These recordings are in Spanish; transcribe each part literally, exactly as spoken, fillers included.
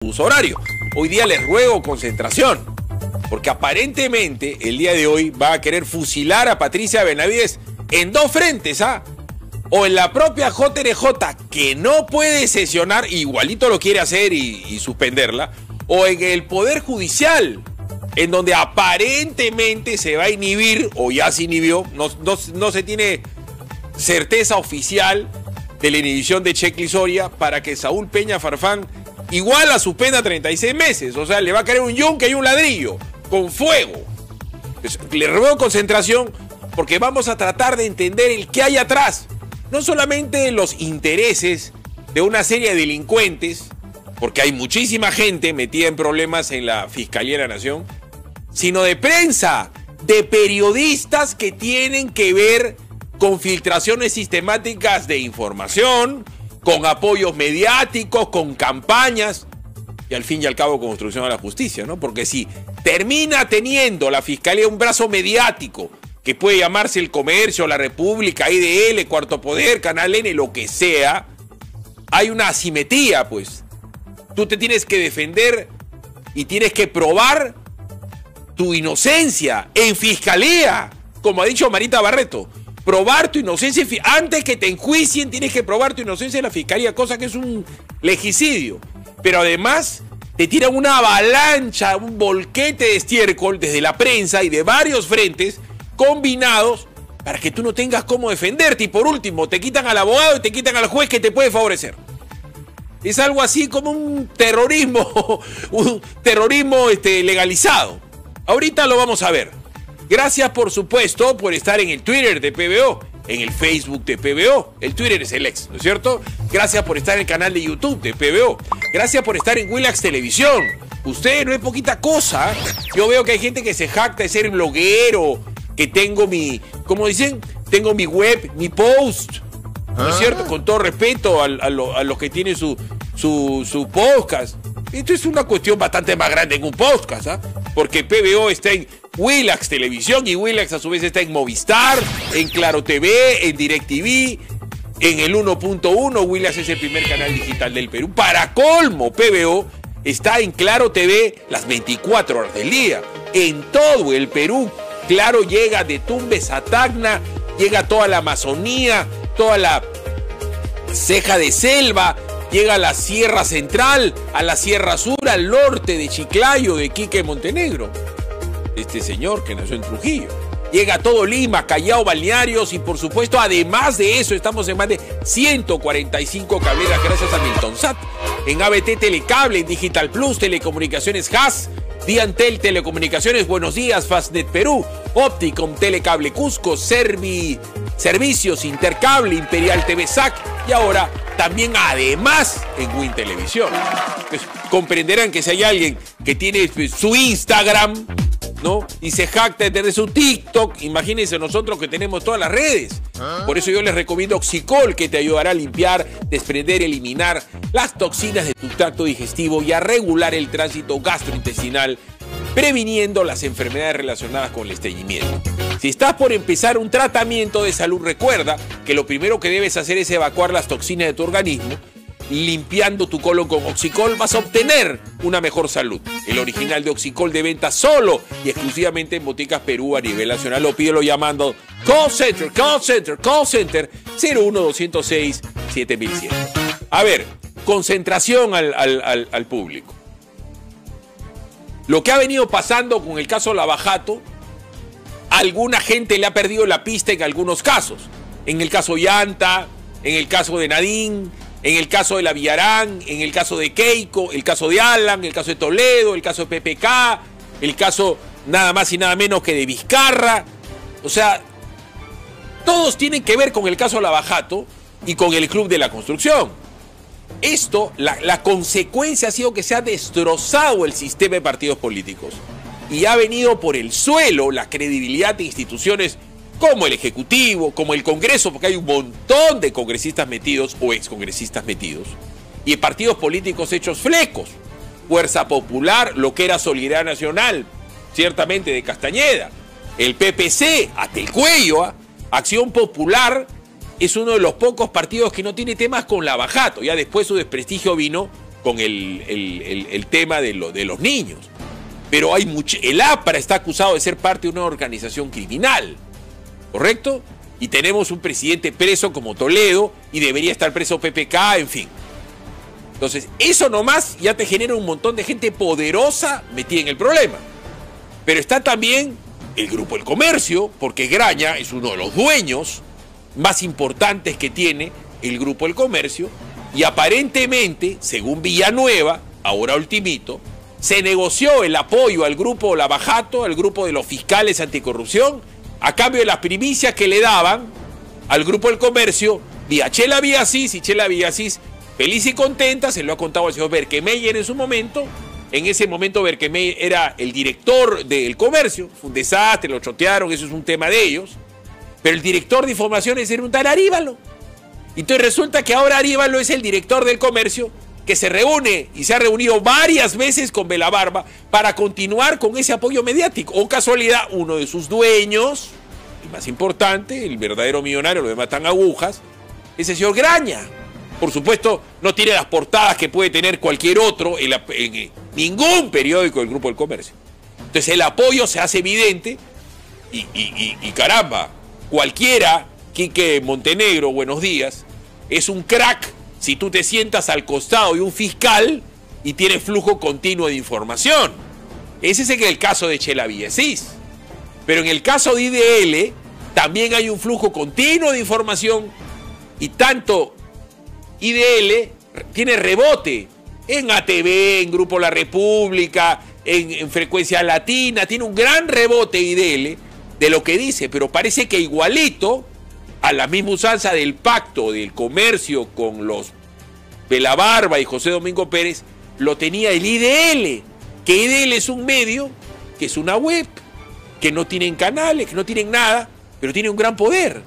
uso horario. Hoy día les ruego concentración, porque aparentemente el día de hoy va a querer fusilar a Patricia Benavides en dos frentes, ¿ah? O en la propia J R J, que no puede sesionar, igualito lo quiere hacer y, y suspenderla, o en el Poder Judicial, en donde aparentemente se va a inhibir, o ya se inhibió, no, no, no se tiene certeza oficial de la inhibición de Checly Soria, para que Saúl Peña Farfán igual a suspenda treinta y seis meses. O sea, le va a caer un yunque y un ladrillo, con fuego. Le ruego concentración, porque vamos a tratar de entender el qué hay atrás. No solamente los intereses de una serie de delincuentes, porque hay muchísima gente metida en problemas en la Fiscalía de la Nación, sino de prensa, de periodistas que tienen que ver con filtraciones sistemáticas de información, con apoyos mediáticos, con campañas, y al fin y al cabo con obstrucción a la justicia, ¿no? Porque si termina teniendo la Fiscalía un brazo mediático, que puede llamarse El Comercio, La República, I D L, Cuarto Poder, Canal N, lo que sea, hay una asimetría, pues. Tú te tienes que defender y tienes que probar tu inocencia en fiscalía, como ha dicho Marita Barreto. Probar tu inocencia, antes que te enjuicien, tienes que probar tu inocencia en la fiscalía, cosa que es un legicidio. Pero además te tiran una avalancha, un volquete de estiércol desde la prensa y de varios frentes combinados para que tú no tengas cómo defenderte. Y por último, te quitan al abogado y te quitan al juez que te puede favorecer. Es algo así como un terrorismo, un terrorismo este, legalizado. Ahorita lo vamos a ver. Gracias, por supuesto, por estar en el Twitter de P B O, en el Facebook de P B O. El Twitter es el ex, ¿no es cierto? Gracias por estar en el canal de YouTube de P B O. Gracias por estar en Willax Televisión. Ustedes no es poquita cosa. Yo veo que hay gente que se jacta de ser bloguero, que tengo mi, ¿cómo dicen? Tengo mi web, mi post, ¿no es cierto? Con todo respeto a, a, lo, a los que tienen su, su, su podcast. Esto es una cuestión bastante más grande en un podcast, ¿ah? Porque P B O está en Willax Televisión y Willax a su vez está en Movistar, en Claro T V, en DirecTV, en el uno punto uno. Willax es el primer canal digital del Perú. Para colmo, P B O está en Claro T V las veinticuatro horas del día. En todo el Perú, Claro llega de Tumbes a Tacna, llega a toda la Amazonía, toda la ceja de selva, llega a la Sierra Central, a la Sierra Sur, al norte de Chiclayo, de Quique, Montenegro. Este señor que nació en Trujillo. Llega a todo Lima, Callao, balnearios y por supuesto, además de eso, estamos en más de ciento cuarenta y cinco cableras gracias a Miltonsat. En A B T Telecable, en Digital Plus, Telecomunicaciones Haas, Diantel Telecomunicaciones, Buenos Días, Fastnet Perú, Opticom Telecable Cusco, Servi, Servicios Intercable, Imperial T V S A C y ahora también además en Win Televisión. Pues, comprenderán que si hay alguien que tiene pues, su Instagram, ¿no? Y se jacta de tener su TikTok, imagínense nosotros que tenemos todas las redes. Por eso yo les recomiendo Oxicol, que te ayudará a limpiar, desprender, eliminar las toxinas de tu tracto digestivo y a regular el tránsito gastrointestinal, previniendo las enfermedades relacionadas con el estreñimiento. Si estás por empezar un tratamiento de salud, recuerda que lo primero que debes hacer es evacuar las toxinas de tu organismo. Limpiando tu colon con Oxicol vas a obtener una mejor salud. El original de Oxicol de venta solo y exclusivamente en Boticas Perú a nivel nacional. Lo pídelo llamando Call Center, Call Center, Call Center cero uno dos cero seis siete mil cien. A ver, concentración al, al, al, al público. Lo que ha venido pasando con el caso Lavajato, alguna gente le ha perdido la pista en algunos casos. En el caso Llanta, en el caso de Nadine, en el caso de la Villarán, en el caso de Keiko, el caso de Alan, el caso de Toledo, el caso de P P K, el caso nada más y nada menos que de Vizcarra. O sea, todos tienen que ver con el caso Lavajato y con el Club de la Construcción. Esto, la, la consecuencia ha sido que se ha destrozado el sistema de partidos políticos y ha venido por el suelo la credibilidad de instituciones como el Ejecutivo, como el Congreso, porque hay un montón de congresistas metidos o excongresistas metidos, y partidos políticos hechos flecos. Fuerza Popular, lo que era Solidaridad Nacional, ciertamente de Castañeda, el P P C, hasta el cuello, ¿eh? Acción Popular es uno de los pocos partidos que no tiene temas con Lavajato. Ya después su desprestigio vino con el, el, el, el tema de, lo, de los niños. Pero hay mucho, el APRA está acusado de ser parte de una organización criminal, ¿correcto? Y tenemos un presidente preso como Toledo y debería estar preso P P K, en fin. Entonces, eso nomás ya te genera un montón de gente poderosa metida en el problema. Pero está también el Grupo El Comercio, porque Graña es uno de los dueños más importantes que tiene el Grupo El Comercio, y aparentemente, según Villanueva, ahora ultimito, se negoció el apoyo al Grupo Lavajato, al Grupo de los Fiscales Anticorrupción, a cambio de las primicias que le daban al Grupo El Comercio vía Chela Villasís, y Chela Villasís, feliz y contenta, se lo ha contado el señor Berkemeyer en su momento. En ese momento Berkemeyer era el director del comercio, fue un desastre, lo chotearon, eso es un tema de ellos. Pero el director de informaciones era un tal Aríbalo. Entonces resulta que ahora Aríbalo es el director del comercio, que se reúne y se ha reunido varias veces con Belabarba para continuar con ese apoyo mediático. O casualidad, uno de sus dueños, el más importante, el verdadero millonario, los demás están agujas, es el señor Graña. Por supuesto, no tiene las portadas que puede tener cualquier otro en, la, en ningún periódico del Grupo del Comercio. Entonces el apoyo se hace evidente y, y, y, y caramba, cualquiera, Quique Montenegro, buenos días, es un crack si tú te sientas al costado de un fiscal y tienes flujo continuo de información. Ese es el caso de Chela Villasís. Pero en el caso de I D L también hay un flujo continuo de información y tanto I D L tiene rebote en A T V, en Grupo La República, en, en Frecuencia Latina, tiene un gran rebote I D L de lo que dice, pero parece que igualito a la misma usanza del pacto del comercio con los Belabarba y José Domingo Pérez, lo tenía el I D L, que I D L es un medio, que es una web, que no tienen canales, que no tienen nada, pero tiene un gran poder.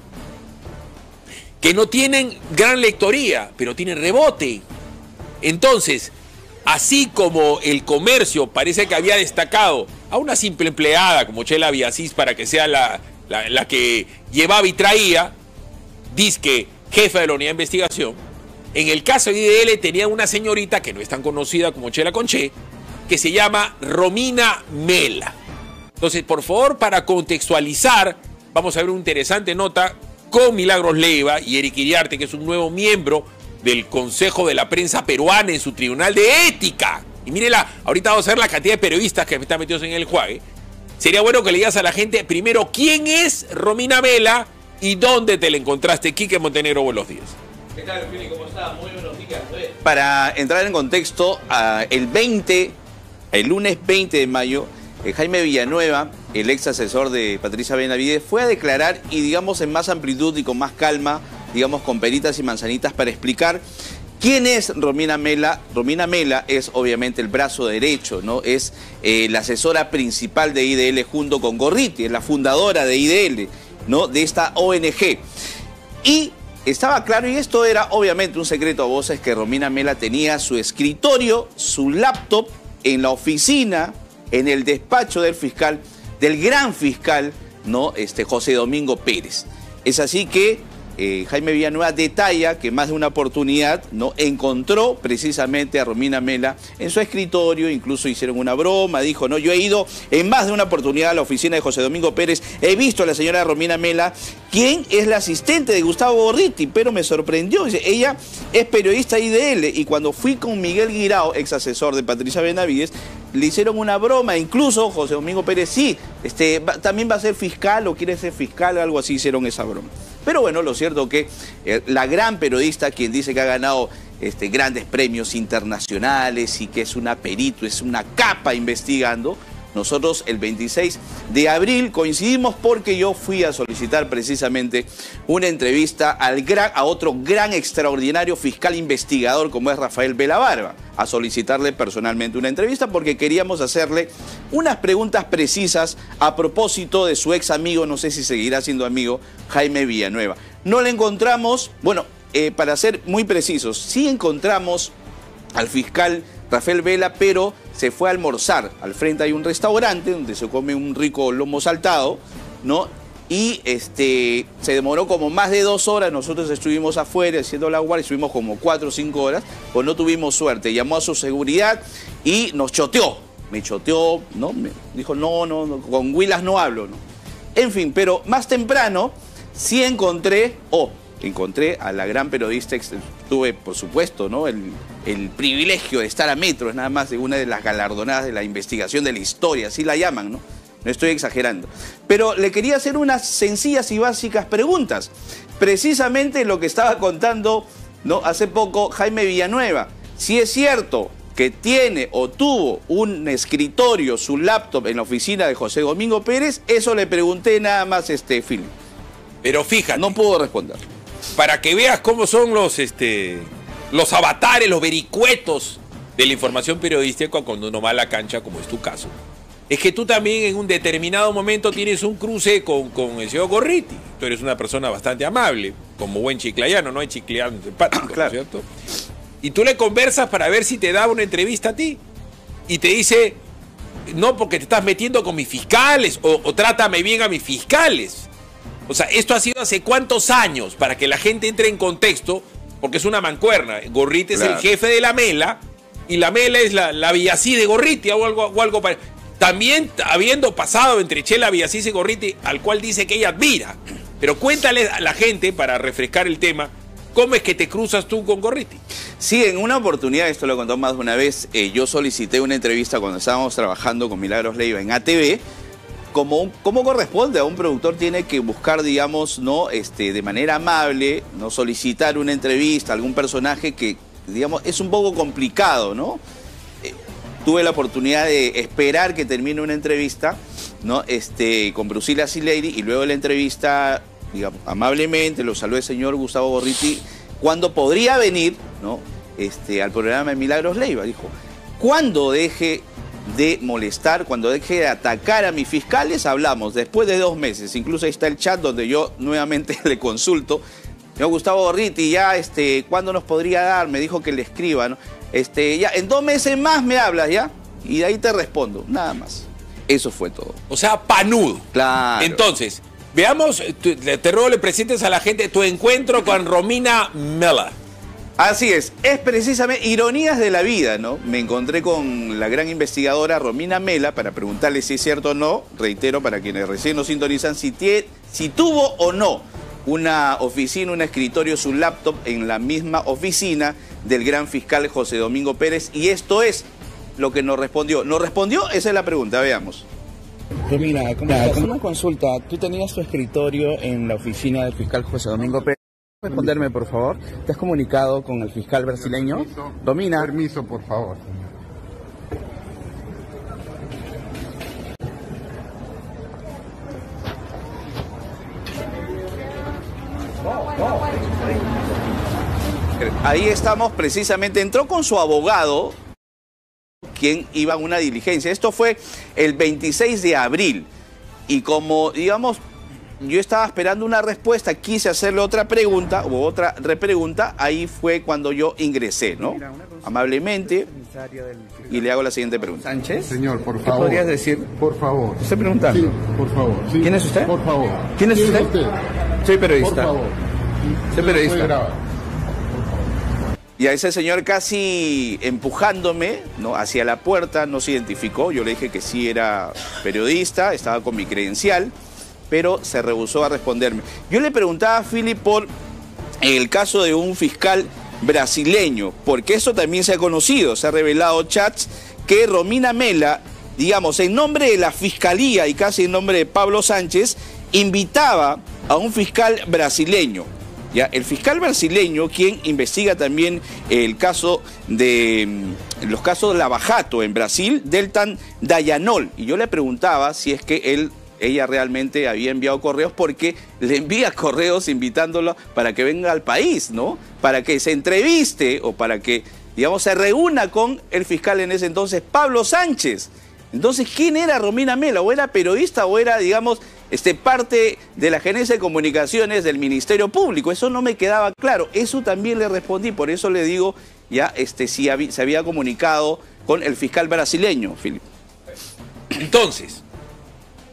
Que no tienen gran lectoría, pero tienen rebote. Entonces, así como el comercio parece que había destacado a una simple empleada como Chela Villasís para que sea la, la, la que llevaba y traía, dizque jefa de la unidad de investigación, en el caso de I D L tenía una señorita que no es tan conocida como Chela Conché, que se llama Romina Mela. Entonces, por favor, para contextualizar, vamos a ver una interesante nota con Milagros Leiva y Eric Iriarte, que es un nuevo miembro del Consejo de la Prensa Peruana en su Tribunal de Ética. Y mírela, ahorita vamos a ver la cantidad de periodistas que están metidos en el juegue. Sería bueno que le digas a la gente, primero, ¿quién es Romina Mela y dónde te la encontraste? Quique Montenegro, buenos días. ¿Qué tal, Fili? ¿Cómo estás? Muy buenos días. Para entrar en contexto, uh, el veinte, el lunes veinte de mayo, eh, Jaime Villanueva, el ex asesor de Patricia Benavides, fue a declarar y digamos en más amplitud y con más calma, digamos con peritas y manzanitas para explicar quién es Romina Mela. Romina Mela es obviamente el brazo derecho, ¿no? Es eh, la asesora principal de I D L junto con Gorriti, es la fundadora de I D L, ¿no? De esta O N G. Y estaba claro, y esto era obviamente un secreto a voces, que Romina Mela tenía su escritorio, su laptop en la oficina, en el despacho del fiscal, del gran fiscal, ¿no? Este, José Domingo Pérez. Es así que eh, Jaime Villanueva detalla que más de una oportunidad, ¿no? Encontró precisamente a Romina Mela en su escritorio, incluso hicieron una broma, dijo, no, yo he ido en más de una oportunidad a la oficina de José Domingo Pérez, he visto a la señora Romina Mela, quien es la asistente de Gustavo Gorriti, pero me sorprendió, dice, ella es periodista I D L, y cuando fui con Miguel Guirao, ex asesor de Patricia Benavides, le hicieron una broma, incluso José Domingo Pérez, sí, este, va, también va a ser fiscal o quiere ser fiscal, algo así, hicieron esa broma. Pero bueno, lo cierto que eh, la gran periodista, quien dice que ha ganado este, grandes premios internacionales y que es una perito, es una capa investigando, nosotros el veintiséis de abril coincidimos porque yo fui a solicitar precisamente una entrevista al gran, a otro gran extraordinario fiscal investigador como es Rafael Belabarba, a solicitarle personalmente una entrevista porque queríamos hacerle unas preguntas precisas a propósito de su ex amigo, no sé si seguirá siendo amigo, Jaime Villanueva. No le encontramos, bueno, eh, para ser muy precisos, sí encontramos al fiscal Rafael Vela, pero se fue a almorzar. Al frente hay un restaurante donde se come un rico lomo saltado, ¿no? y este, se demoró como más de dos horas. Nosotros estuvimos afuera haciendo la guardia, estuvimos como cuatro o cinco horas, pues no tuvimos suerte. Llamó a su seguridad y nos choteó, me choteó, ¿no? Me dijo, no, no, no, con Huilas no hablo, ¿no? En fin, pero más temprano sí encontré, o oh, encontré a la gran periodista, tuve por supuesto, ¿no? el, el privilegio de estar a metros nada más de una de las galardonadas de la investigación de la historia, así la llaman, ¿no? No estoy exagerando. Pero le quería hacer unas sencillas y básicas preguntas. Precisamente lo que estaba contando, ¿no? hace poco Jaime Villanueva. Si es cierto que tiene o tuvo un escritorio, su laptop en la oficina de José Domingo Pérez, eso le pregunté nada más, este, Philip. Pero fíjate. No puedo responder. Para que veas cómo son los, este, los avatares, los vericuetos de la información periodística cuando uno va a la cancha, como es tu caso. Es que tú también en un determinado momento tienes un cruce con, con el señor Gorriti. Tú eres una persona bastante amable, como buen chiclayano, no hay chiclayano empático, claro. ¿No es cierto? Y tú le conversas para ver si te da una entrevista a ti. Y te dice, no, porque te estás metiendo con mis fiscales, o, o trátame bien a mis fiscales. O sea, esto ha sido hace cuántos años, para que la gente entre en contexto, porque es una mancuerna. Gorriti claro. es el jefe de la Mela, y la Mela es la, la Villasí de Gorriti, o algo, o algo para... También habiendo pasado entre Chela Villasís y Gorriti, al cual dice que ella admira. Pero cuéntale a la gente, para refrescar el tema, ¿cómo es que te cruzas tú con Gorriti? Sí, en una oportunidad, esto lo he contado más de una vez, eh, yo solicité una entrevista cuando estábamos trabajando con Milagros Leiva en A T V. Como, como corresponde a un productor, tiene que buscar, digamos, no, este, de manera amable, no solicitar una entrevista a algún personaje que, digamos, es un poco complicado, ¿no? Eh, tuve la oportunidad de esperar que termine una entrevista, ¿no? Este, con Brucila Sileiri, y luego de la entrevista, digamos, amablemente lo saludó el señor Gustavo Gorriti, cuando podría venir, ¿no? Este, al programa de Milagros Leiva. Dijo, cuando deje de molestar, cuando deje de atacar a mis fiscales, hablamos. Después de dos meses, incluso ahí está el chat donde yo nuevamente le consulto. Señor Gustavo Gorriti, ya, este, ¿cuándo nos podría dar? Me dijo que le escriba, ¿no? Este, ya, en dos meses más me hablas, ¿ya? Y de ahí te respondo, nada más. Eso fue todo. O sea, panudo. Claro. Entonces, veamos, tu, te ruego le presentes a la gente tu encuentro con Romina Mela. Así es, es precisamente ironías de la vida, ¿no? Me encontré con la gran investigadora Romina Mela para preguntarle si es cierto o no, reitero para quienes recién nos sintonizan, si, tie, si tuvo o no una oficina, un escritorio, su laptop en la misma oficina del gran fiscal José Domingo Pérez, y esto es lo que nos respondió. ¿Nos respondió? Esa es la pregunta, veamos. Romina, ¿cómo estás? Una consulta, ¿tú tenías tu escritorio en la oficina del fiscal José Domingo Pérez? ¿Puedes responderme, por favor? ¿Te has comunicado con el fiscal brasileño? Permiso, Romina. Permiso, por favor, señor. Ahí estamos precisamente, entró con su abogado, quien iba a una diligencia. Esto fue el veintiséis de abril. Y como, digamos, yo estaba esperando una respuesta, quise hacerle otra pregunta o otra repregunta, ahí fue cuando yo ingresé, ¿no? Amablemente, y le hago la siguiente pregunta. ¿Sánchez? Señor, por favor. ¿Qué podrías decir? Por favor. ¿Estoy preguntando? Sí, por favor. Sí. ¿Quién es usted? Por favor. ¿Quién es usted? usted? Soy periodista. Por favor. Soy periodista. Puede grabar. Y a ese señor casi empujándome, ¿no?, hacia la puerta, no se identificó. Yo le dije que sí era periodista, estaba con mi credencial, pero se rehusó a responderme. Yo le preguntaba a Philip por el caso de un fiscal brasileño, porque eso también se ha conocido, se ha revelado chats que Romina Mela, digamos, en nombre de la Fiscalía y casi en nombre de Pablo Sánchez, invitaba a un fiscal brasileño. Ya, el fiscal brasileño, quien investiga también el caso de los casos de Lava Jato en Brasil, Deltan Dallagnol. Y yo le preguntaba si es que él, ella realmente había enviado correos, porque le envía correos invitándolo para que venga al país, ¿no? Para que se entreviste o para que, digamos, se reúna con el fiscal en ese entonces, Pablo Sánchez. Entonces, ¿quién era Romina Mela? ¿O era periodista o era, digamos, este, parte de la gerencia de comunicaciones del Ministerio Público? Eso no me quedaba claro. Eso también le respondí, por eso le digo ya este, si había, se había comunicado con el fiscal brasileño, Philip. Entonces, para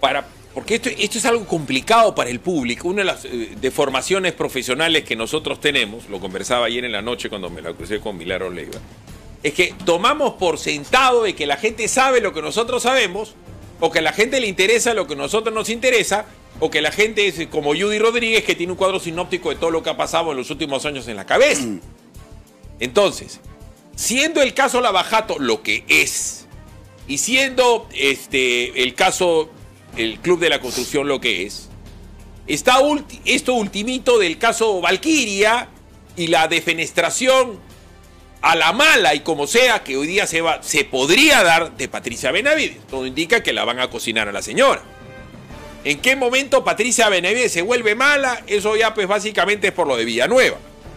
porque esto, esto es algo complicado para el público. Una de las eh, deformaciones profesionales que nosotros tenemos, lo conversaba ayer en la noche cuando me la crucé con Milagros Leiva, es que tomamos por sentado de que la gente sabe lo que nosotros sabemos, o que a la gente le interesa lo que a nosotros nos interesa, o que la gente es como Judy Rodríguez, que tiene un cuadro sinóptico de todo lo que ha pasado en los últimos años en la cabeza. Entonces, siendo el caso Lavajato lo que es, y siendo este, el caso, el Club de la Construcción lo que es, está ulti esto ultimito del caso Valquiria y la defenestración a la mala y como sea que hoy día se, va, se podría dar de Patricia Benavides. Todo indica que la van a cocinar a la señora. ¿En qué momento Patricia Benavides se vuelve mala? Eso ya pues básicamente es por lo de Villanueva.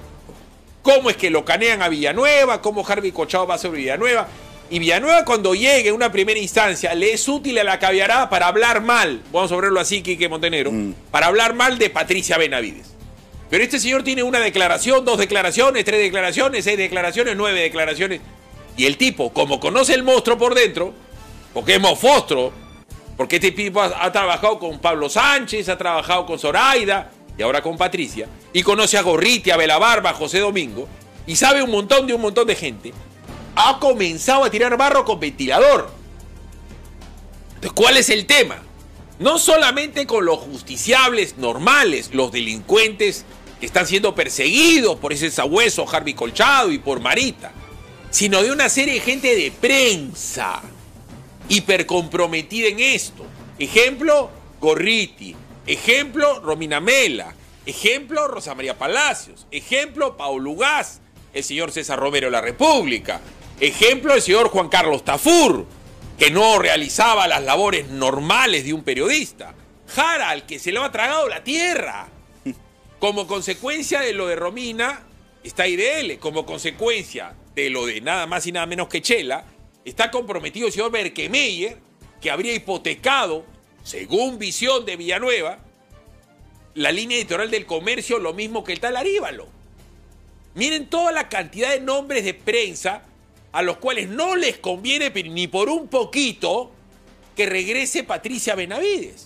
¿Cómo es que lo canean a Villanueva? ¿Cómo Harvey Cochao va sobre Villanueva? Y Villanueva cuando llegue a una primera instancia le es útil a la caviarada para hablar mal, vamos a verlo así, Quique Montenegro, mm. para hablar mal de Patricia Benavides. Pero este señor tiene una declaración, dos declaraciones, tres declaraciones, seis declaraciones, nueve declaraciones. Y el tipo, como conoce el monstruo por dentro, porque es mofostro, porque este tipo ha, ha trabajado con Pablo Sánchez, ha trabajado con Zoraida y ahora con Patricia, y conoce a Gorriti, a Belabarba, a José Domingo, y sabe un montón de un montón de gente, ha comenzado a tirar barro con ventilador. Entonces, ¿cuál es el tema? No solamente con los justiciables normales, los delincuentes que están siendo perseguidos por ese sabueso Harvey Colchado y por Marita, sino de una serie de gente de prensa hipercomprometida en esto. Ejemplo, Gorriti. Ejemplo, Romina Mela. Ejemplo, Rosa María Palacios. Ejemplo, Paulo Ugaz. El señor César Romero de la República. Ejemplo, el señor Juan Carlos Tafur, que no realizaba las labores normales de un periodista. Jara, al que se le ha tragado la tierra. Como consecuencia de lo de Romina, está I D L. Como consecuencia de lo de nada más y nada menos que Chela, está comprometido el señor Berkemeyer, que habría hipotecado, según visión de Villanueva, la línea editorial del Comercio, lo mismo que el tal Aríbalo. Miren toda la cantidad de nombres de prensa a los cuales no les conviene ni por un poquito que regrese Patricia Benavides.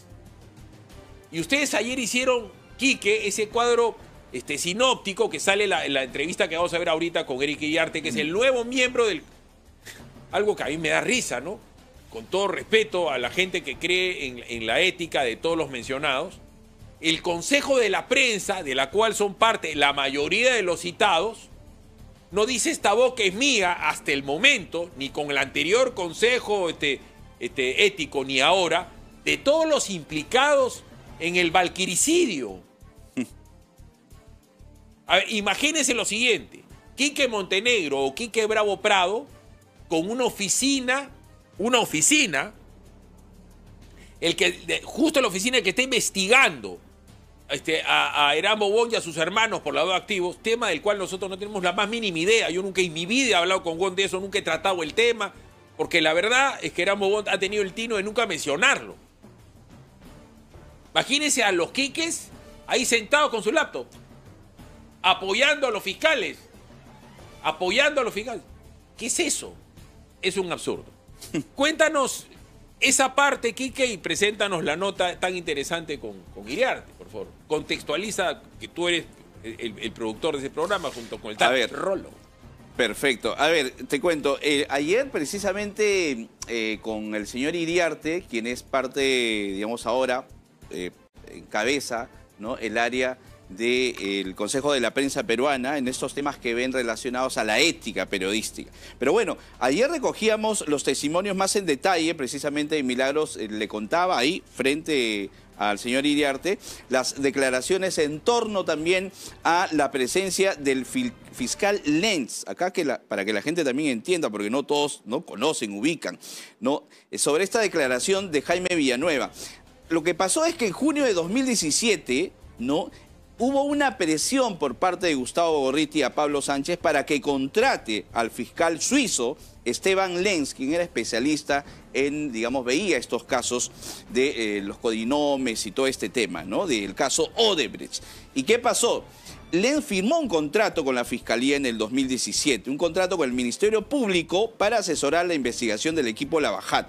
Y ustedes ayer hicieron, Quique, ese cuadro este, sinóptico que sale en la, en la entrevista que vamos a ver ahorita con Eric Iriarte, que es el nuevo miembro del... Algo que a mí me da risa, ¿no? Con todo respeto a la gente que cree en, en la ética de todos los mencionados, el Consejo de la Prensa, de la cual son parte la mayoría de los citados, no dice esta boca es mía hasta el momento, ni con el anterior Consejo este, este, ético, ni ahora, de todos los implicados en el valquiricidio. A ver, imagínense lo siguiente, Quique Montenegro o Quique Bravo Prado, con una oficina, una oficina, el que, justo la oficina que está investigando este, a, a Eramo Wong y a sus hermanos por lado de activos, tema del cual nosotros no tenemos la más mínima idea. Yo nunca en mi vida he hablado con Wong de eso, nunca he tratado el tema, porque la verdad es que Eramo Wong ha tenido el tino de nunca mencionarlo. Imagínense a los Quiques ahí sentados con su laptop, apoyando a los fiscales, apoyando a los fiscales. ¿Qué es eso? Es un absurdo. Cuéntanos esa parte, Quique, y preséntanos la nota tan interesante con, con Iriarte, por favor. Contextualiza que tú eres el, el productor de ese programa junto con el tal Rolo. Perfecto. A ver, te cuento. Eh, ayer precisamente eh, con el señor Iriarte, quien es parte, digamos ahora, eh, encabeza, ¿no?, el área del Consejo de la Prensa Peruana en estos temas que ven relacionados a la ética periodística. Pero bueno, ayer recogíamos los testimonios más en detalle, precisamente Milagros eh, le contaba ahí frente al señor Iriarte las declaraciones en torno también a la presencia del fiscal Lenz, acá que la, para que la gente también entienda, porque no todos no conocen, ubican, ¿no?, sobre esta declaración de Jaime Villanueva. Lo que pasó es que en junio de dos mil diecisiete, ¿no?, hubo una presión por parte de Gustavo Gorriti a Pablo Sánchez para que contrate al fiscal suizo Esteban Lenz, quien era especialista en, digamos, veía estos casos de eh, los codinomes y todo este tema, ¿no?, del caso Odebrecht. ¿Y qué pasó? Lenz firmó un contrato con la Fiscalía en el dos mil diecisiete, un contrato con el Ministerio Público para asesorar la investigación del equipo Lavajato.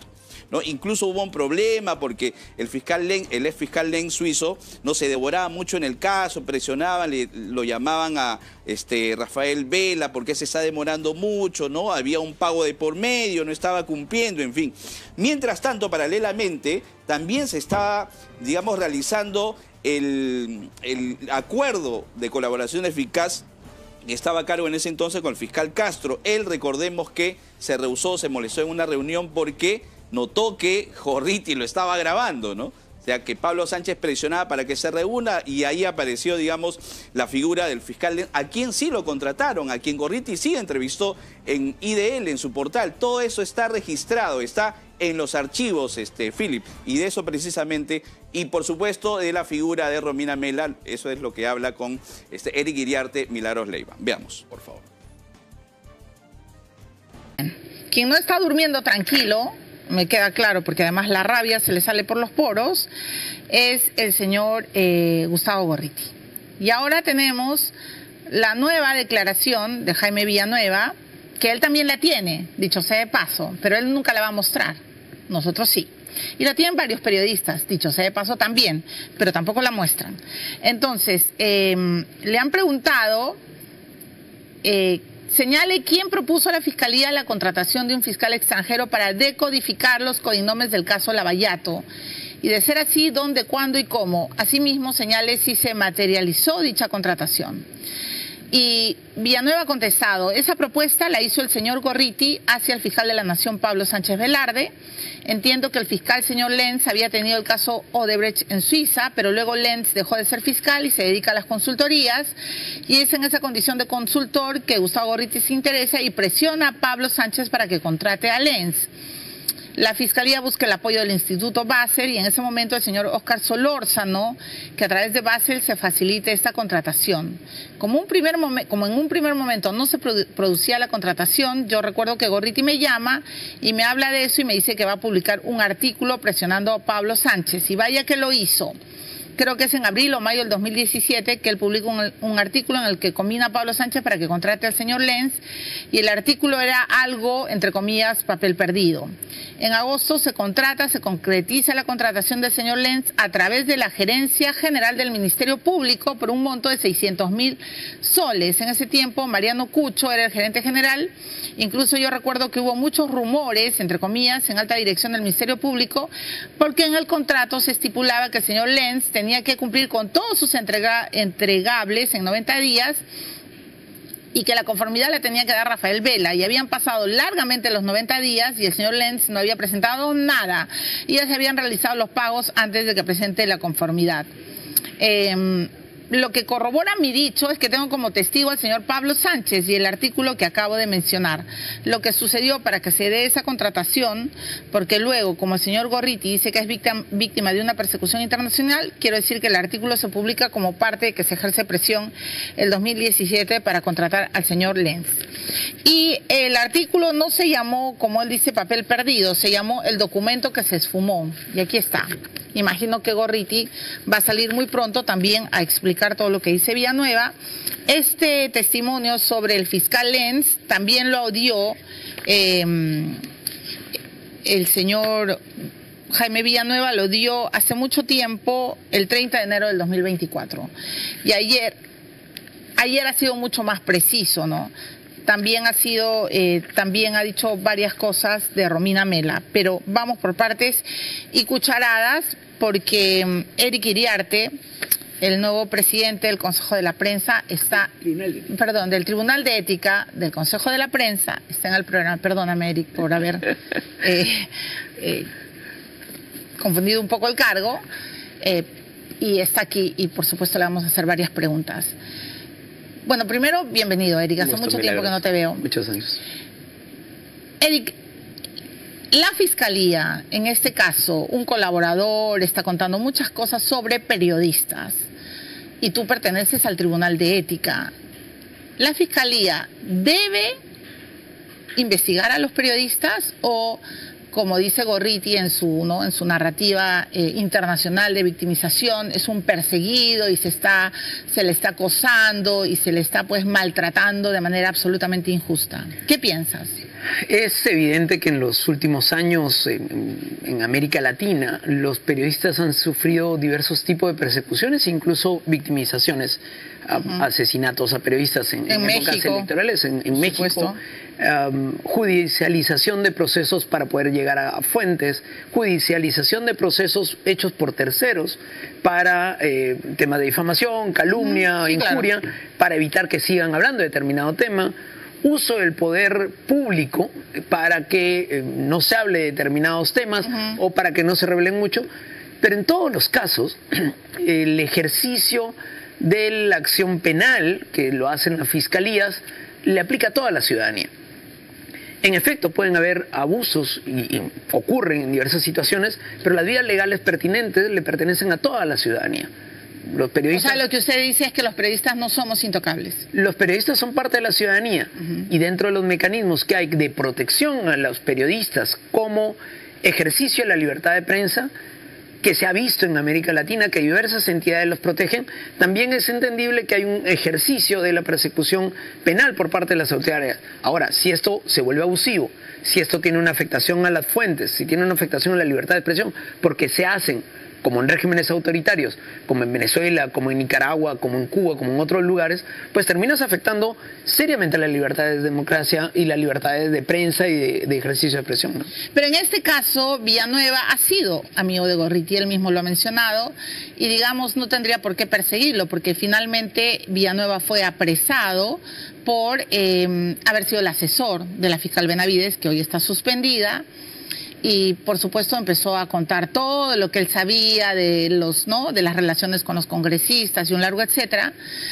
¿no? Incluso hubo un problema porque el fiscal Lenz, el ex fiscal Lenz suizo, no se devoraba mucho en el caso, presionaban, le, lo llamaban a este, Rafael Vela porque se está demorando mucho, ¿no? Había un pago de por medio, no estaba cumpliendo, en fin. Mientras tanto, paralelamente, también se estaba, digamos, realizando el, el acuerdo de colaboración eficaz que estaba a cargo en ese entonces con el fiscal Castro. Él, recordemos que se rehusó, se molestó en una reunión porque notó que Gorriti lo estaba grabando, ¿no? O sea, que Pablo Sánchez presionaba para que se reúna y ahí apareció, digamos, la figura del fiscal, a quien sí lo contrataron, a quien Gorriti sí entrevistó en I D L, en su portal. Todo eso está registrado, está en los archivos, este, Philip, y de eso precisamente, y por supuesto de la figura de Romina Mela, eso es lo que habla con este, Eric Iriarte, Milagros Leiva. Veamos, por favor. Quien no está durmiendo tranquilo, me queda claro, porque además la rabia se le sale por los poros, es el señor eh, Gustavo Gorriti. Y ahora tenemos la nueva declaración de Jaime Villanueva, que él también la tiene, dicho sea de paso, pero él nunca la va a mostrar, nosotros sí. Y la tienen varios periodistas, dicho sea de paso también, pero tampoco la muestran. Entonces, eh, le han preguntado... Eh, Señale quién propuso a la Fiscalía la contratación de un fiscal extranjero para decodificar los codinomes del caso Lavallato. Y de ser así, dónde, cuándo y cómo. Asimismo, señale si se materializó dicha contratación. Y Villanueva ha contestado, esa propuesta la hizo el señor Gorriti hacia el fiscal de la Nación, Pablo Sánchez Velarde. Entiendo que el fiscal señor Lenz había tenido el caso Odebrecht en Suiza, pero luego Lenz dejó de ser fiscal y se dedica a las consultorías. Y es en esa condición de consultor que Gustavo Gorriti se interesa y presiona a Pablo Sánchez para que contrate a Lenz. La Fiscalía busca el apoyo del Instituto Basel y en ese momento el señor Óscar Solórzano, que a través de Basel se facilite esta contratación. Como, un primer como en un primer momento no se produ producía la contratación, yo recuerdo que Gorriti me llama y me habla de eso y me dice que va a publicar un artículo presionando a Pablo Sánchez. Y vaya que lo hizo. Creo que es en abril o mayo del dos mil diecisiete que él publica un, un artículo en el que combina a Pablo Sánchez para que contrate al señor Lenz, y el artículo era algo, entre comillas, papel perdido. En agosto se contrata, se concretiza la contratación del señor Lenz a través de la Gerencia General del Ministerio Público por un monto de seiscientos mil soles. En ese tiempo Mariano Cucho era el gerente general. Incluso yo recuerdo que hubo muchos rumores, entre comillas, en alta dirección del Ministerio Público, porque en el contrato se estipulaba que el señor Lenz tenía tenía que cumplir con todos sus entrega, entregables en noventa días y que la conformidad la tenía que dar Rafael Vela. Y habían pasado largamente los noventa días y el señor Lenz no había presentado nada. Y ya se habían realizado los pagos antes de que presente la conformidad. Eh, Lo que corrobora mi dicho es que tengo como testigo al señor Pablo Sánchez y el artículo que acabo de mencionar. Lo que sucedió para que se dé esa contratación, porque luego, como el señor Gorriti dice que es víctima, víctima de una persecución internacional, quiero decir que el artículo se publica como parte de que se ejerce presión el dos mil diecisiete para contratar al señor Lenz. Y el artículo no se llamó, como él dice, papel perdido, se llamó el documento que se esfumó. Y aquí está. Imagino que Gorriti va a salir muy pronto también a explicar todo lo que dice Villanueva. Este testimonio sobre el fiscal Lenz también lo dio eh, el señor Jaime Villanueva, lo dio hace mucho tiempo, el treinta de enero del dos mil veinticuatro. Y ayer, ayer ha sido mucho más preciso, ¿no? También ha sido, eh, también ha dicho varias cosas de Romina Mela, pero vamos por partes y cucharadas, porque um, Eric Iriarte, el nuevo presidente del Consejo de la Prensa, está, perdón, del Tribunal de Ética del Consejo de la Prensa, está en el programa, perdóname Eric por haber eh, eh, confundido un poco el cargo, eh, y está aquí y por supuesto le vamos a hacer varias preguntas. Bueno, primero, bienvenido, Eric. Hace mucho tiempo que no te veo. Muchos años. Eric, la Fiscalía, en este caso, un colaborador está contando muchas cosas sobre periodistas y tú perteneces al Tribunal de Ética. ¿La Fiscalía debe investigar a los periodistas o, como dice Gorriti en su, ¿no? en su narrativa eh, internacional de victimización, es un perseguido y se está se le está acosando y se le está pues maltratando de manera absolutamente injusta? ¿Qué piensas? Es evidente que en los últimos años en, en América Latina los periodistas han sufrido diversos tipos de persecuciones e incluso victimizaciones, a, uh-huh. asesinatos a periodistas en, en, en épocas México, electorales en, en México, um, judicialización de procesos para poder llegar a, a fuentes, judicialización de procesos hechos por terceros para eh, temas de difamación, calumnia, uh-huh. sí, injuria, claro. para evitar que sigan hablando de determinado tema. Uso del poder público para que eh, no se hable de determinados temas uh-huh. o para que no se revelen mucho, pero en todos los casos el ejercicio de la acción penal que lo hacen las fiscalías le aplica a toda la ciudadanía. En efecto, pueden haber abusos y, y ocurren en diversas situaciones, pero las vías legales pertinentes le pertenecen a toda la ciudadanía. Los periodistas, o sea, lo que usted dice es que los periodistas no somos intocables. Los periodistas son parte de la ciudadanía uh-huh. y dentro de los mecanismos que hay de protección a los periodistas como ejercicio de la libertad de prensa, que se ha visto en América Latina, que diversas entidades los protegen, también es entendible que hay un ejercicio de la persecución penal por parte de las autoridades. Ahora, si esto se vuelve abusivo, si esto tiene una afectación a las fuentes, si tiene una afectación a la libertad de expresión, porque se hacen como en regímenes autoritarios, como en Venezuela, como en Nicaragua, como en Cuba, como en otros lugares, pues terminas afectando seriamente las libertades de democracia y las libertades de prensa y de, de ejercicio de expresión, ¿no? Pero en este caso, Villanueva ha sido amigo de Gorriti, él mismo lo ha mencionado, y digamos, no tendría por qué perseguirlo, porque finalmente Villanueva fue apresado por eh, haber sido el asesor de la fiscal Benavides, que hoy está suspendida. Y por supuesto empezó a contar todo lo que él sabía de los, ¿no?, de las relaciones con los congresistas y un largo etcétera,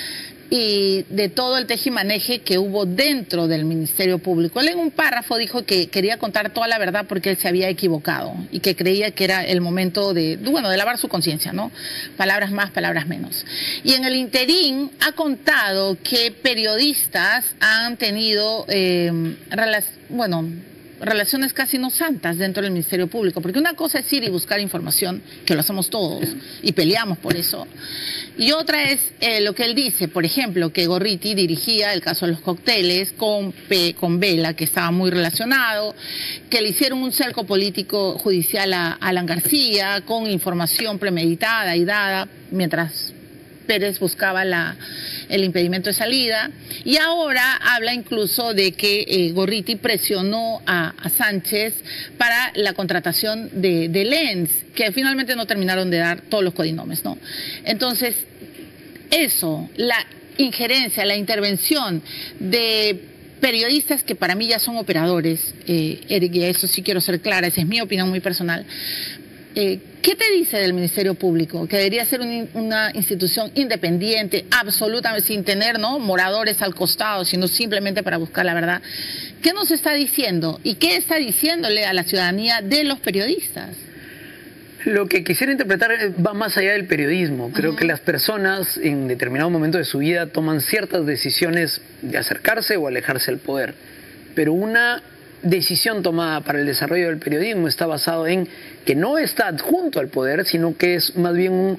y de todo el tejimaneje que hubo dentro del Ministerio Público. Él en un párrafo dijo que quería contar toda la verdad porque él se había equivocado y que creía que era el momento de, bueno, de lavar su conciencia, ¿no? Palabras más, palabras menos. Y en el interín ha contado que periodistas han tenido, eh, bueno, relaciones casi no santas dentro del Ministerio Público, porque una cosa es ir y buscar información, que lo hacemos todos y peleamos por eso, y otra es eh, lo que él dice, por ejemplo, que Gorriti dirigía el caso de los cócteles con, P, con Vela, que estaba muy relacionado, que le hicieron un cerco político judicial a, a Alan García con información premeditada y dada mientras Pérez buscaba la, el impedimento de salida, y ahora habla incluso de que eh, Gorriti presionó a, a Sánchez para la contratación de, de Lenz, que finalmente no terminaron de dar todos los codinomes, ¿no? Entonces, eso, la injerencia, la intervención de periodistas que para mí ya son operadores, eh, Eric, y eso sí quiero ser clara, esa es mi opinión muy personal. Eh, ¿Qué te dice del Ministerio Público? Que debería ser un, una institución independiente, absolutamente sin tener, ¿no?, moradores al costado, sino simplemente para buscar la verdad. ¿Qué nos está diciendo? ¿Y qué está diciéndole a la ciudadanía de los periodistas? Lo que quisiera interpretar va más allá del periodismo. Creo uh-huh. que las personas en determinado momento de su vida toman ciertas decisiones de acercarse o alejarse del poder. Pero una decisión tomada para el desarrollo del periodismo está basado en que no está adjunto al poder, sino que es más bien un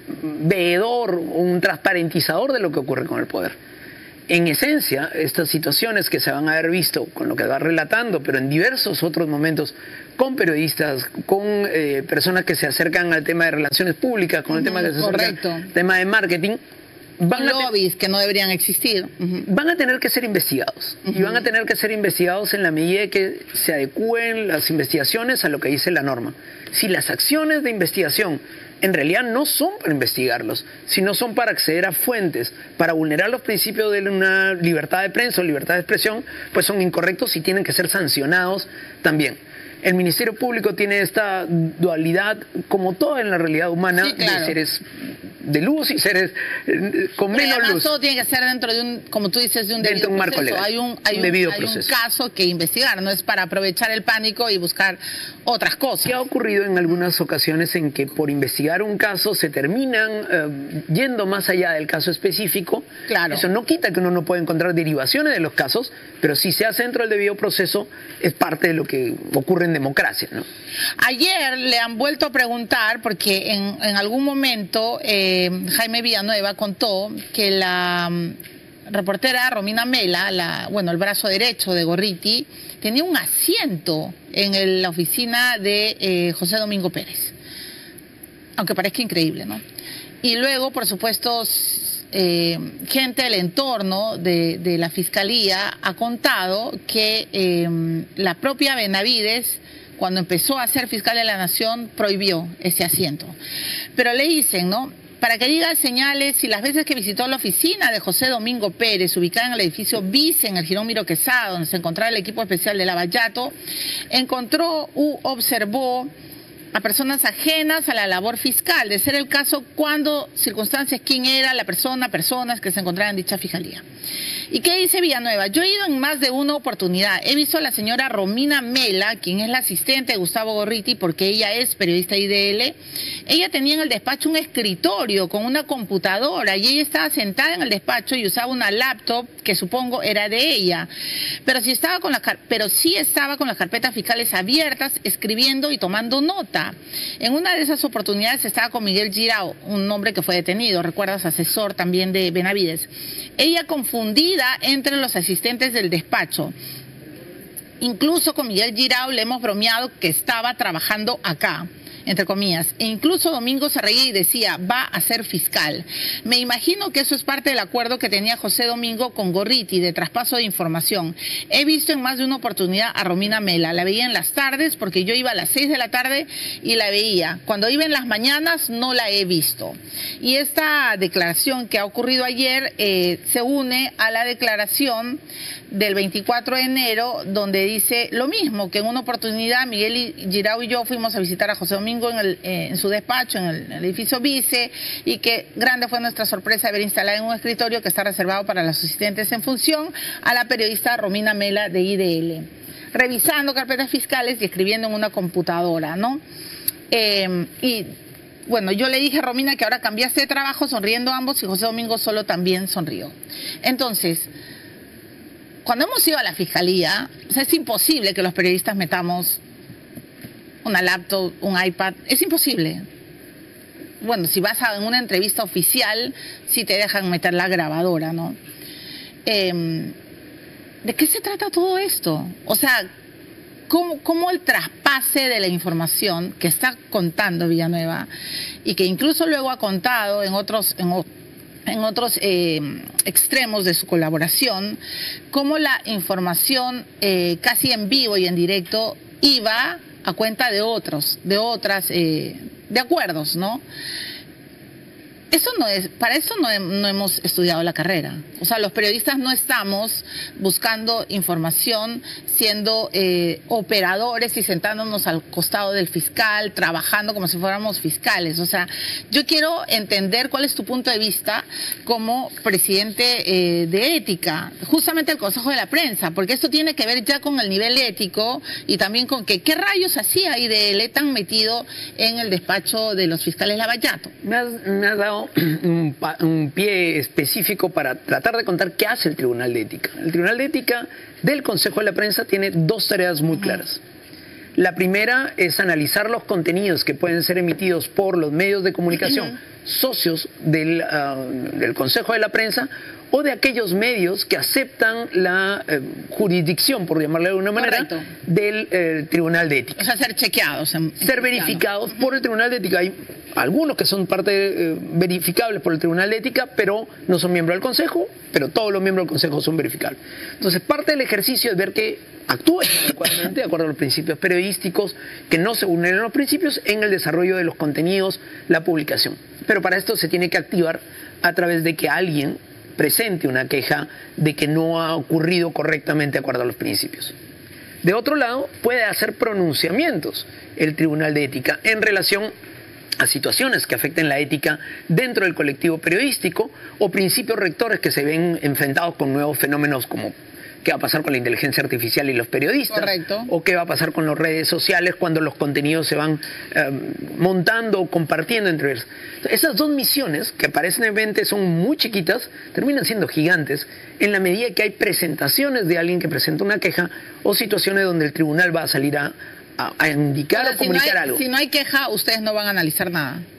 veedor, un transparentizador de lo que ocurre con el poder. En esencia, estas situaciones que se van a haber visto con lo que va relatando, pero en diversos otros momentos, con periodistas, con eh, personas que se acercan al tema de relaciones públicas, con el tema que se acercan al tema de marketing, van lobbies que no deberían existir. Uh-huh. Van a tener que ser investigados. Uh-huh. Y van a tener que ser investigados en la medida de que se adecúen las investigaciones a lo que dice la norma. Si las acciones de investigación en realidad no son para investigarlos, sino son para acceder a fuentes, para vulnerar los principios de una libertad de prensa o libertad de expresión, pues son incorrectos y tienen que ser sancionados también. El Ministerio Público tiene esta dualidad, como todo en la realidad humana, sí, claro, de seres de luz y seres con Pero menos luz. Todo tiene que ser dentro de un, como tú dices, de un dentro debido de un marco proceso. legal. Hay un, hay un, debido hay proceso. un caso que investigar, no es para aprovechar el pánico y buscar otras cosas. ¿Qué ha ocurrido en algunas ocasiones en que por investigar un caso se terminan eh, yendo más allá del caso específico? Claro. Eso no quita que uno no pueda encontrar derivaciones de los casos, pero si se hace dentro del debido proceso es parte de lo que ocurre en democracia, ¿no? Ayer le han vuelto a preguntar, porque en, en algún momento eh, Jaime Villanueva contó que la reportera Romina Mela, la, bueno, el brazo derecho de Gorriti, tenía un asiento en el, la oficina de eh, José Domingo Pérez. Aunque parezca increíble, ¿no? Y luego, por supuesto, eh, gente del entorno de, de la Fiscalía ha contado que eh, la propia Benavides, cuando empezó a ser fiscal de la Nación, prohibió ese asiento. Pero le dicen, ¿no? Para que diga señales, si las veces que visitó la oficina de José Domingo Pérez, ubicada en el edificio Vice, en el Girón Miro Quesada, donde se encontraba el equipo especial de Lavallato, encontró u observó a personas ajenas a la labor fiscal, de ser el caso, cuándo, circunstancias, quién era la persona, personas que se encontraban en dicha fiscalía. ¿Y qué dice Villanueva? Yo he ido en más de una oportunidad. He visto a la señora Romina Mela, quien es la asistente de Gustavo Gorriti, porque ella es periodista I D L. Ella tenía en el despacho un escritorio con una computadora y ella estaba sentada en el despacho y usaba una laptop que supongo era de ella. Pero, si estaba con las, pero sí estaba con las carpetas fiscales abiertas, escribiendo y tomando nota. En una de esas oportunidades estaba con Miguel Girao, un hombre que fue detenido, recuerdas, asesor también de Benavides. Ella confundida entre los asistentes del despacho. Incluso con Miguel Girao le hemos bromeado que estaba trabajando acá, entre comillas, e incluso Domingo se reía y decía, va a ser fiscal. Me imagino que eso es parte del acuerdo que tenía José Domingo con Gorriti de traspaso de información. He visto en más de una oportunidad a Romina Mela, la veía en las tardes porque yo iba a las seis de la tarde y la veía. Cuando iba en las mañanas no la he visto. Y esta declaración que ha ocurrido ayer eh, se une a la declaración del veinticuatro de enero, donde dice lo mismo, que en una oportunidad Miguel Girao y yo fuimos a visitar a José Domingo En, el, eh, en su despacho, en el, en el edificio Vice, y que grande fue nuestra sorpresa haber instalado en un escritorio que está reservado para los asistentes en función a la periodista Romina Mela de I D L, revisando carpetas fiscales y escribiendo en una computadora, ¿no? Eh, y bueno, yo le dije a Romina que ahora cambiaste de trabajo, sonriendo ambos, y José Domingo solo también sonrió. Entonces, cuando hemos ido a la fiscalía, o sea, es imposible que los periodistas metamos una laptop, un iPad, es imposible. Bueno, si vas a en una entrevista oficial, sí te dejan meter la grabadora, ¿no? Eh, ¿De qué se trata todo esto? O sea, ¿cómo, cómo el traspase de la información que está contando Villanueva y que incluso luego ha contado en otros, en, en otros eh, extremos de su colaboración, cómo la información eh, casi en vivo y en directo iba a cuenta de otros, de otras, eh, de acuerdos, ¿no? Eso no es, para eso no, he, no hemos estudiado la carrera. O sea, los periodistas no estamos buscando información, siendo eh, operadores y sentándonos al costado del fiscal, trabajando como si fuéramos fiscales. O sea, yo quiero entender cuál es tu punto de vista como presidente eh, de ética, justamente el Consejo de la Prensa, porque esto tiene que ver ya con el nivel ético y también con que qué rayos hacía I D L tan metido en el despacho de los fiscales Lavallato. Me has, me has dado Un, un pie específico para tratar de contar qué hace el Tribunal de Ética. El Tribunal de Ética del Consejo de la Prensa tiene dos tareas muy claras. La primera es analizar los contenidos que pueden ser emitidos por los medios de comunicación socios del, uh, del Consejo de la Prensa o de aquellos medios que aceptan la eh, jurisdicción, por llamarle de alguna manera, Correcto. del eh, Tribunal de Ética. O sea, ser chequeados. En, en ser verificados por el Tribunal de Ética. Hay algunos que son parte eh, verificables por el Tribunal de Ética, pero no son miembros del Consejo, pero todos los miembros del Consejo son verificables. Entonces, parte del ejercicio es ver que actúen adecuadamente de acuerdo a los principios periodísticos, que no se vulneren los principios en el desarrollo de los contenidos, la publicación. Pero para esto se tiene que activar a través de que alguien presente una queja de que no ha ocurrido correctamente de acuerdo a los principios. De otro lado, puede hacer pronunciamientos el Tribunal de Ética en relación a situaciones que afecten la ética dentro del colectivo periodístico o principios rectores que se ven enfrentados con nuevos fenómenos como qué va a pasar con la inteligencia artificial y los periodistas. Correcto. O qué va a pasar con las redes sociales cuando los contenidos se van eh, montando o compartiendo entre ellos. Esas dos misiones, que aparentemente son muy chiquitas, terminan siendo gigantes en la medida que hay presentaciones de alguien que presenta una queja o situaciones donde el tribunal va a salir a, a, a indicar Ahora, o comunicar si no hay, algo. Si no hay queja, ustedes no van a analizar nada.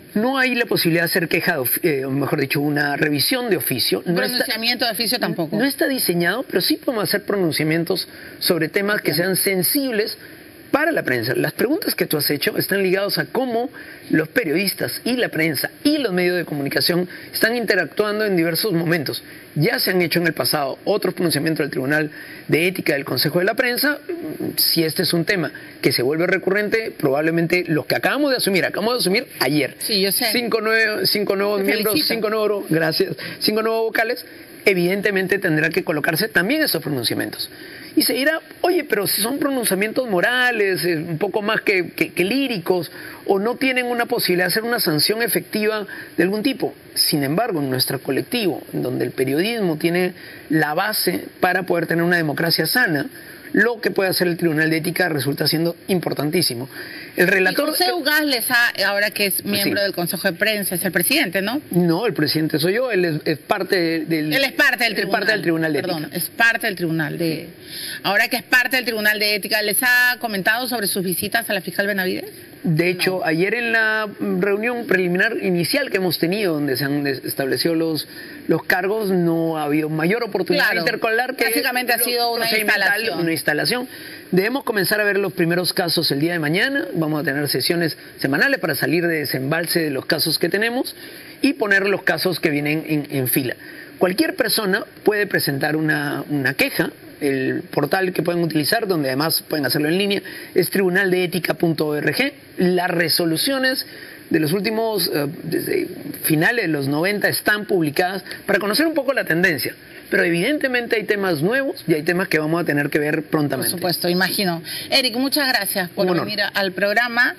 No hay la posibilidad de hacer queja, de, eh, mejor dicho, una revisión de oficio. No Pronunciamiento está, de oficio tampoco. No está diseñado, pero sí podemos hacer pronunciamientos sobre temas que sean sensibles para la prensa. Las preguntas que tú has hecho están ligadas a cómo los periodistas y la prensa y los medios de comunicación están interactuando en diversos momentos. Ya se han hecho en el pasado otros pronunciamientos del Tribunal de Ética del Consejo de la Prensa. Si este es un tema que se vuelve recurrente, probablemente los que acabamos de asumir, acabamos de asumir ayer. Sí, yo sé. Cinco, nueve, cinco nuevos Te miembros, felicito. cinco nuevos, gracias, cinco nuevos vocales, evidentemente tendrá que colocarse también esos pronunciamientos. Y se dirá, oye, pero si son pronunciamientos morales, eh, un poco más que, que, que líricos, o no tienen una posibilidad de hacer una sanción efectiva de algún tipo. Sin embargo, en nuestro colectivo, en donde el periodismo tiene la base para poder tener una democracia sana, lo que puede hacer el Tribunal de Ética resulta siendo importantísimo. El relator... Y José Ugaz Lezá, ahora que es miembro Sí. del Consejo de Prensa, es el presidente, ¿no? No, el presidente soy yo, él es, es parte del... Él es parte del es tribunal. parte del Tribunal de Perdón, Ética. es parte del tribunal de... Ahora que es parte del Tribunal de Ética, ¿les ha comentado sobre sus visitas a la fiscal Benavides? De hecho, ayer en la reunión preliminar inicial que hemos tenido, donde se han des- establecido los, los cargos, no ha habido mayor oportunidad Claro, de intercalar que... básicamente ha lo sido una procedimental, instalación. Una instalación. Debemos comenzar a ver los primeros casos el día de mañana. Vamos a tener sesiones semanales para salir de desembalse de los casos que tenemos y poner los casos que vienen en, en fila. Cualquier persona puede presentar una, una queja. El portal que pueden utilizar, donde además pueden hacerlo en línea, es tribunal de ética punto org. Las resoluciones de los últimos, eh, desde finales de los noventa, están publicadas para conocer un poco la tendencia. Pero evidentemente hay temas nuevos y hay temas que vamos a tener que ver Por prontamente. supuesto, imagino. Eric, muchas gracias por Un honor. venir al programa.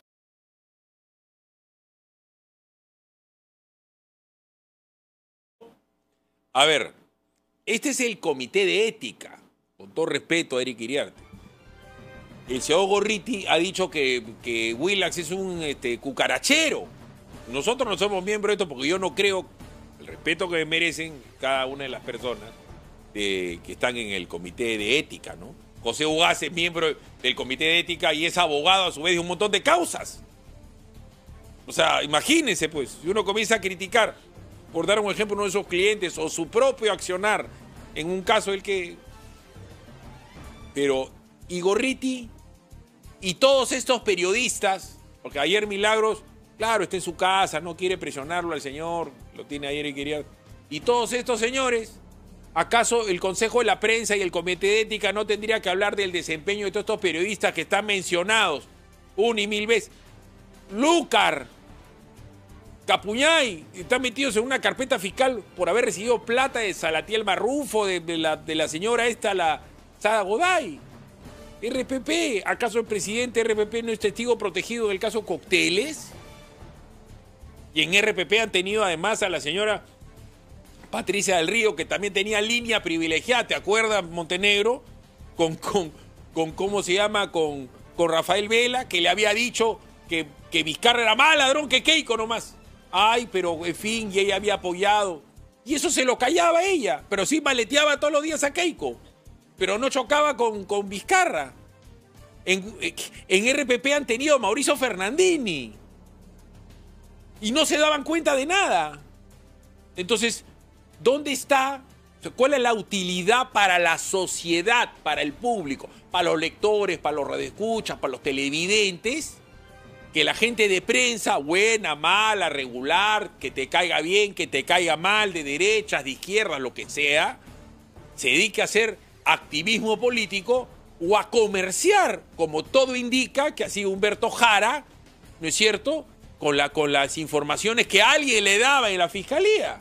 A ver, este es el comité de ética, con todo respeto a Eric Iriarte. El señor Gorriti ha dicho que, que Willax es un este, cucarachero. Nosotros no somos miembros de esto porque yo no creo, el respeto que merecen cada una de las personas de, que están en el comité de ética, ¿no? José Ugaz es miembro del comité de ética y es abogado a su vez de un montón de causas. O sea, imagínense pues, si uno comienza a criticar, por dar un ejemplo, uno de esos clientes o su propio accionar en un caso el que... Pero Gorriti y todos estos periodistas, porque ayer Milagros, claro, está en su casa, no quiere presionarlo al señor, lo tiene ayer y quería... Y todos estos señores, ¿acaso el Consejo de la Prensa y el Comité de Ética no tendría que hablar del desempeño de todos estos periodistas que están mencionados una y mil veces? Lúcar, Capuñay, están metidos en una carpeta fiscal por haber recibido plata de Salatiel Marrufo, de, de, la, de la señora esta, la Sada Goday. R P P, ¿acaso el presidente R P P no es testigo protegido del caso Cócteles? Y en R P P han tenido además a la señora Patricia del Río, que también tenía línea privilegiada, ¿te acuerdas, Montenegro? Con, con, con ¿cómo se llama? Con, con Rafael Vela, que le había dicho que, que Vizcarra era más ladrón que Keiko nomás. Ay, pero en fin, y ella había apoyado. Y eso se lo callaba ella, pero sí maleteaba todos los días a Keiko. Pero no chocaba con, con Vizcarra. En, en R P P han tenido a Mauricio Fernandini. Y no se daban cuenta de nada. Entonces, ¿dónde está? ¿Cuál es la utilidad para la sociedad, para el público, para los lectores, para los radioescuchas, para los televidentes? Que la gente de prensa, buena, mala, regular, que te caiga bien, que te caiga mal, de derechas, de izquierdas, lo que sea, se dedique a hacer activismo político o a comerciar, como todo indica que ha sido Humberto Jara, ¿no es cierto?, con, la, con las informaciones que alguien le daba en la fiscalía.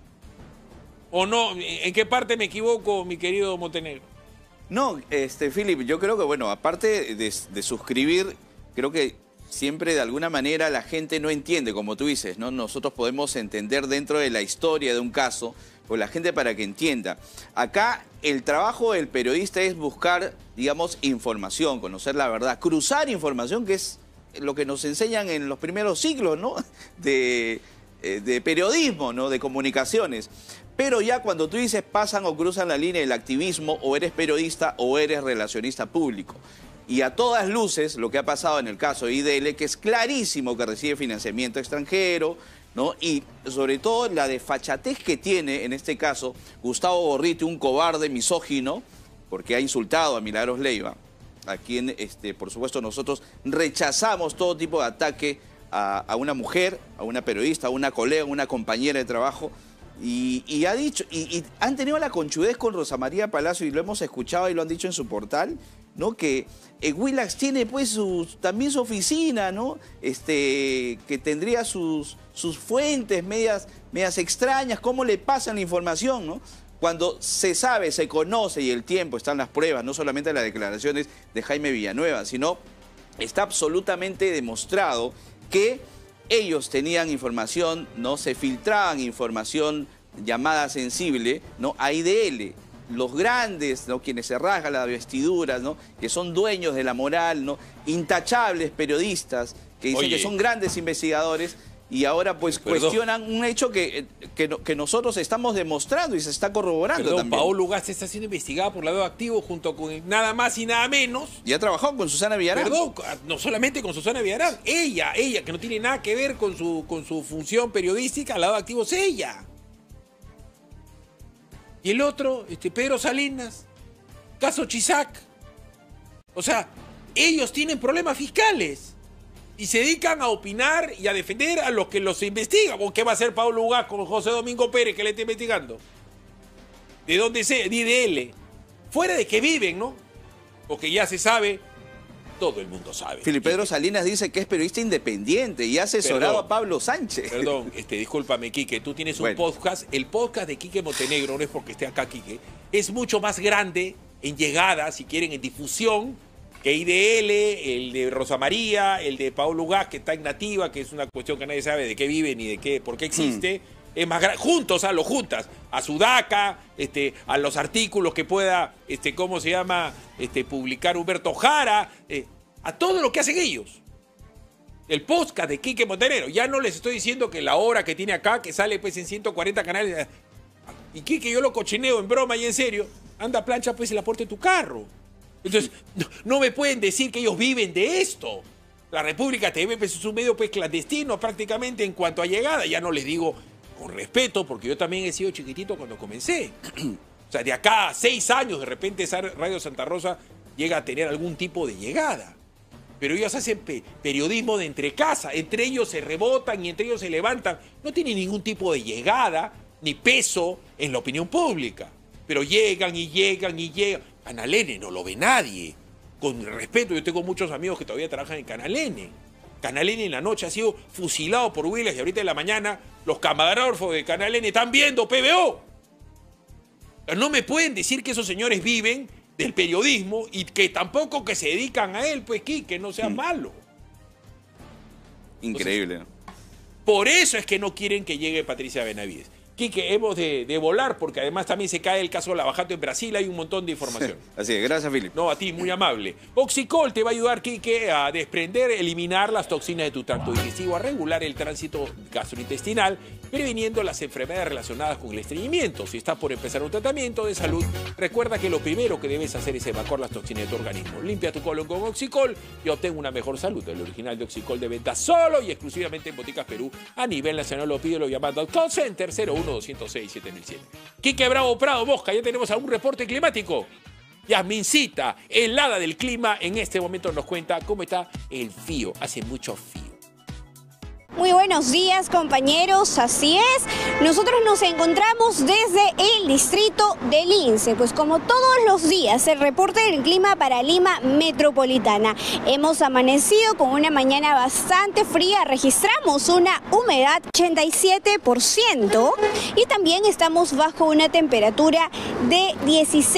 ¿O no? ¿En qué parte me equivoco, mi querido Montenegro? No, este, Philip, yo creo que, bueno, aparte de, de suscribir, creo que siempre de alguna manera la gente no entiende, como tú dices, ¿no? Nosotros podemos entender dentro de la historia de un caso, o la gente para que entienda. Acá el trabajo del periodista es buscar, digamos, información, conocer la verdad, cruzar información, que es lo que nos enseñan en los primeros siglos, ¿no? De, de periodismo, ¿no? De comunicaciones. Pero ya cuando tú dices pasan o cruzan la línea del activismo, o eres periodista o eres relacionista público. Y a todas luces, lo que ha pasado en el caso de I D L, que es clarísimo que recibe financiamiento extranjero, ¿no? Y sobre todo la desfachatez que tiene, en este caso, Gustavo Gorriti, un cobarde misógino, porque ha insultado a Milagros Leiva, a quien, este, por supuesto, nosotros rechazamos todo tipo de ataque a, a una mujer, a una periodista, a una colega, a una compañera de trabajo. Y, y ha dicho, y, y han tenido la conchudez con Rosa María Palacio, y lo hemos escuchado y lo han dicho en su portal, ¿no? Que eh, Willax tiene pues sus, también su oficina, ¿no? Este, que tendría sus, sus fuentes medias, medias extrañas, cómo le pasan la información, ¿no? Cuando se sabe, se conoce y el tiempo, están las pruebas, no solamente las declaraciones de Jaime Villanueva, sino está absolutamente demostrado que ellos tenían información, ¿no? Se filtraban información llamada sensible, ¿no? A I D L. Los grandes, ¿no? Quienes se rasgan las vestiduras, ¿no? Que son dueños de la moral, ¿no? Intachables periodistas que dicen Oye. que son grandes investigadores y ahora pues Perdón. cuestionan un hecho que, que, que nosotros estamos demostrando y se está corroborando Perdón, también. Paolo Ugarte está siendo investigada por lavado de activos junto con nada más y nada menos. Y ha trabajado con Susana Villarán. Perdón, no solamente con Susana Villarán, ella, ella, que no tiene nada que ver con su, con su función periodística, lavado de activos, ella. Y el otro, este, Pedro Salinas, caso Chisac. O sea, ellos tienen problemas fiscales y se dedican a opinar y a defender a los que los investigan. ¿O qué va a hacer Pablo Ugaz con José Domingo Pérez que le está investigando? ¿De dónde sea? De I D L. Fuera de que viven, ¿no? Porque ya se sabe, todo el mundo sabe. Filipe Pedro Salinas dice que es periodista independiente y ha asesorado Perdón. a Pablo Sánchez. Perdón, este, discúlpame, Quique, tú tienes un Bueno. podcast. El podcast de Quique Montenegro, no es porque esté acá, Quique, es mucho más grande en llegada, si quieren, en difusión, que I D L, el de Rosa María, el de Paolo Ugaz, que está en Nativa, que es una cuestión que nadie sabe de qué vive ni de qué, por qué existe. Mm. Es más grande, juntos, a los juntas, a Sudaca, este, a los artículos que pueda, este, ¿cómo se llama? Este, publicar Humberto Jara, eh, a todo lo que hacen ellos. El podcast de Quique Montenegro. Ya no les estoy diciendo que la obra que tiene acá, que sale pues en ciento cuarenta canales. Y Quique, yo lo cochineo en broma y en serio. Anda, plancha pues en la puerta de tu carro. Entonces, no, no me pueden decir que ellos viven de esto. La República T V pues, es un medio pues clandestino prácticamente en cuanto a llegada. Ya no les digo con respeto, porque yo también he sido chiquitito cuando comencé. O sea, de acá a seis años, de repente esa Radio Santa Rosa llega a tener algún tipo de llegada. Pero ellos hacen pe periodismo de entre casa, entre ellos se rebotan y entre ellos se levantan. No tienen ningún tipo de llegada ni peso en la opinión pública. Pero llegan y llegan y llegan. Canal N no lo ve nadie. Con respeto, yo tengo muchos amigos que todavía trabajan en Canal N. Canal N en la noche ha sido fusilado por Willax y ahorita en la mañana los camarógrafos de Canal N están viendo P B O. No me pueden decir que esos señores viven del periodismo y que tampoco que se dedican a él, pues, que no sea malo. Increíble. Entonces, por eso es que no quieren que llegue Patricia Benavides. Quique, hemos de, de volar, porque además también se cae el caso de Lavajato en Brasil, hay un montón de información. Así es, gracias, Filipe. No, a ti, muy amable. Oxicol te va a ayudar, Quique, a desprender, eliminar las toxinas de tu tracto digestivo, a regular el tránsito gastrointestinal, previniendo las enfermedades relacionadas con el estreñimiento. Si estás por empezar un tratamiento de salud, recuerda que lo primero que debes hacer es evacuar las toxinas de tu organismo. Limpia tu colon con Oxicol y obtén una mejor salud. El original de Oxicol de venta solo y exclusivamente en Boticas Perú. A nivel nacional lo pide lo llamando al call center cero uno dos cero seis siete mil cien. Quique Bravo Prado Mosca, ya tenemos algún reporte climático. Yasmincita, helada del clima, en este momento nos cuenta cómo está el frío. Hace mucho frío. Muy buenos días, compañeros, así es. Nosotros nos encontramos desde el distrito de Lince, pues como todos los días el reporte del clima para Lima metropolitana. Hemos amanecido con una mañana bastante fría, registramos una humedad ochenta y siete por ciento y también estamos bajo una temperatura de dieciséis